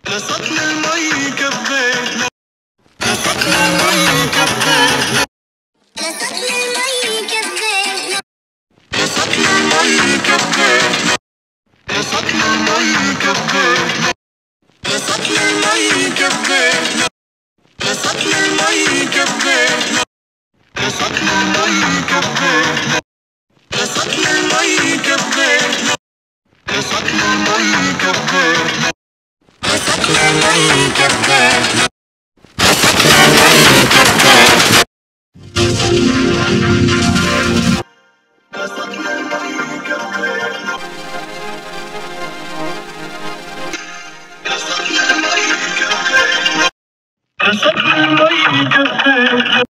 سطل المي كبيت سطل المي كبيت سطل المي كبيت سطل المي كبيت سطل المي كبيت سطل المي كبيت سطل المي كبيت سطل المي كبيت سطل المي كبيت سطل المي كبيت سطل المي كبيت سطل المي كبيت